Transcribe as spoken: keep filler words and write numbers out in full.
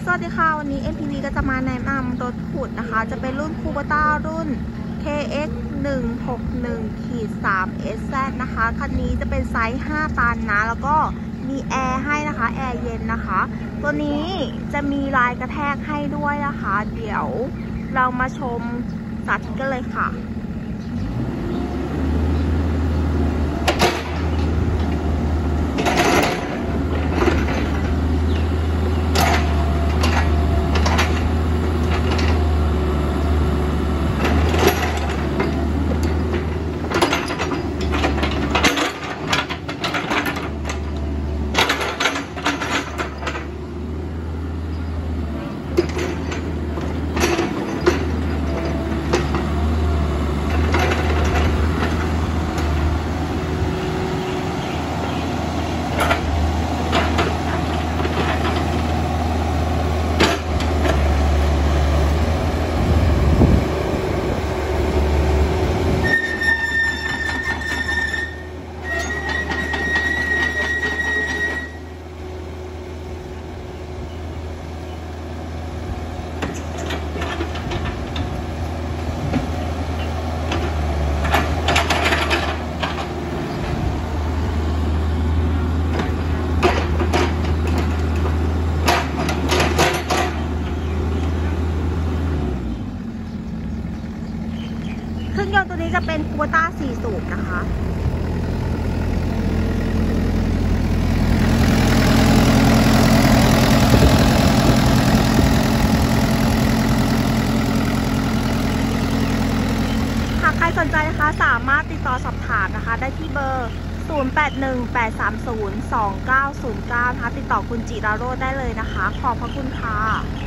สวัสดีค่ะวันนี้ เอ็ม พี วี ก็จะมาแนะนำรถขุดนะคะจะเป็นรุ่น Kubota รุ่น เค เอ็กซ์ หนึ่งหกหนึ่ง สาม เอส แซด นะคะคันนี้จะเป็นไซส์ห้าตันนะแล้วก็มีแอร์ให้นะคะแอร์เย็นนะคะตัวนี้จะมีลายกระแทกให้ด้วยนะคะเดี๋ยวเรามาชมสาธิตกันเลยค่ะเครื่องยนต์ตัวนี้จะเป็น Kubota สี่สูบนะคะหากใครสนใจนะคะสามารถติดต่อสอบถามนะคะได้ที่เบอร์ ศูนย์ แปด หนึ่ง แปด สาม ศูนย์ สอง เก้า ศูนย์ เก้า นะคะติดต่อคุณจิราโรจน์ได้เลยนะคะขอบพระคุณค่ะ